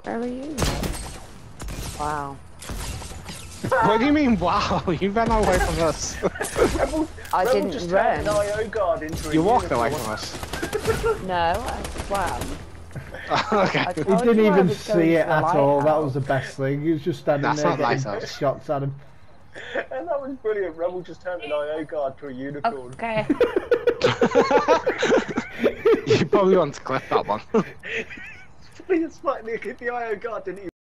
Where are you? Wow. What do you mean, wow? You ran away from us. I Rebel didn't just run. turned an IO guard into a You walked away unicorn. from us. No, I swam. Okay. I He told didn't you I even was going see to it the at all. That lighthouse. was the best thing. He was just standing That's there not getting lighthouse. shots at him. And that was brilliant. Rebel just turned an IO guard to a unicorn. Okay. You probably want to clip that one. It's funny as fuck. The IO guard didn't even